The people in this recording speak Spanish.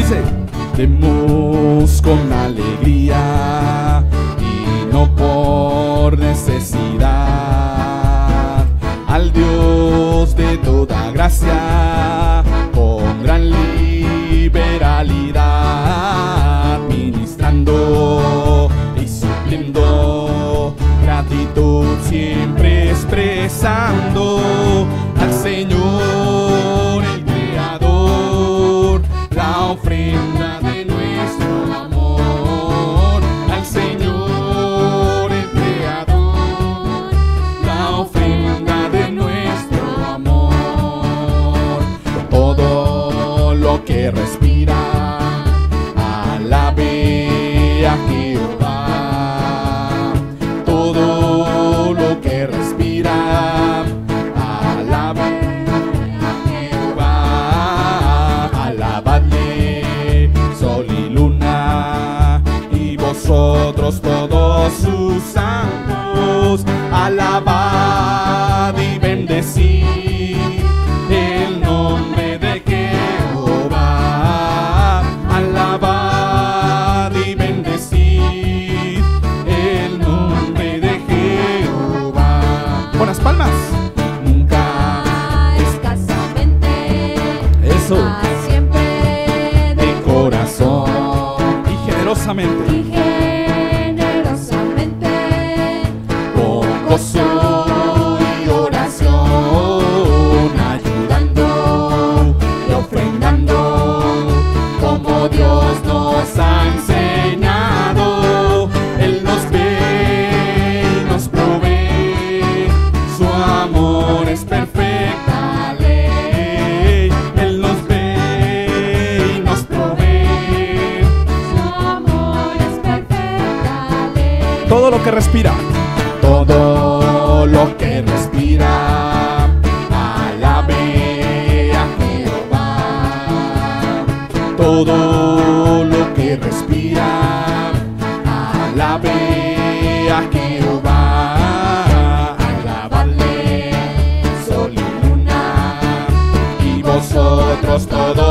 dice: demos con alegría y no por necesidad al Dios de toda gracia con gran liberalidad, ministrando y supliendo gratitud, siempre expresando al Señor el Creador la ofrenda de nuestro amor. Al Señor el Creador la ofrenda de nuestro amor. Todo lo que respira alabe a Jehová. Todo lo que respira alabe a Jehová. Alabadle sol y luna y vosotros todos sus santos. Alabad y bendecid el nombre de Jehová. Alabad y bendecid el nombre de Jehová. Con las palmas. Nunca escasamente, eso, siempre de corazón y generosamente, con gozo y oración, ayudando y ofrendando como Dios nos ha enseñado. Él nos ve y nos provee, su amor es perfecta ley. Él nos ve y nos provee, su amor es perfecta ley. todo lo que respira, todo lo que respira, alabe a Jehová. Todo lo que respira, alabe a Jehová. Alabadle sol y luna y vosotros todos